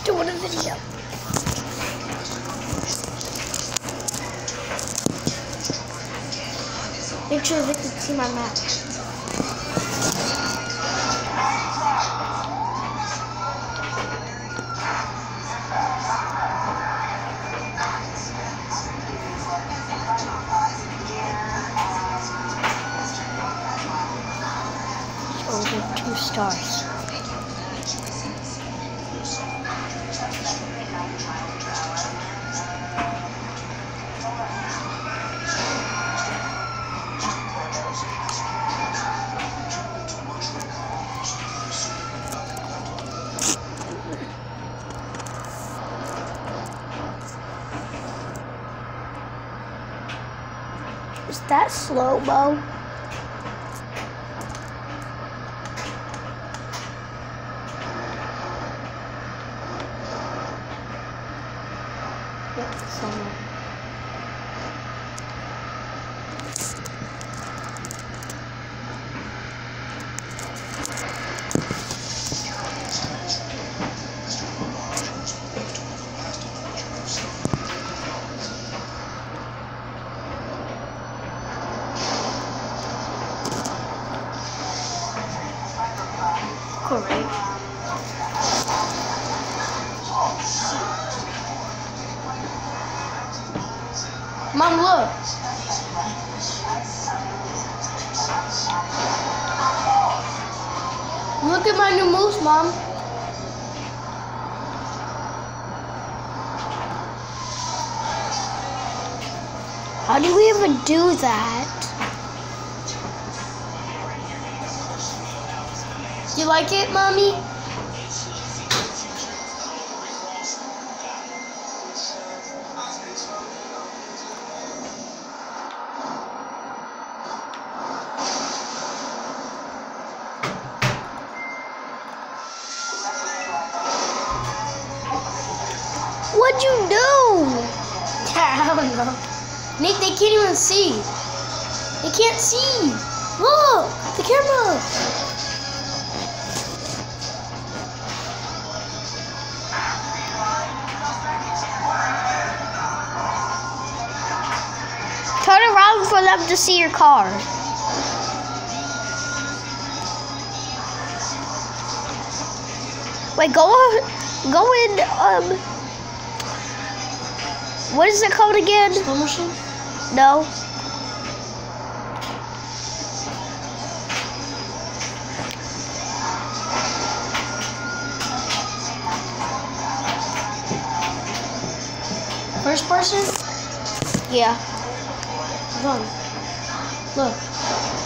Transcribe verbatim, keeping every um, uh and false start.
doing a video. Make sure they can see my map. Over two stars. Is that slow-mo? Yep, slow-mo. Correct. Mom, look. Look at my new moves, Mom. How do we even do that? You like it, Mommy? What'd you do? I don't know. Nick, they can't even see. They can't see. Look, the camera. Turn around for them to see your car. Wait, go go in. Um, what is it called again? Slow motion? No. First person? Yeah. Look. Look.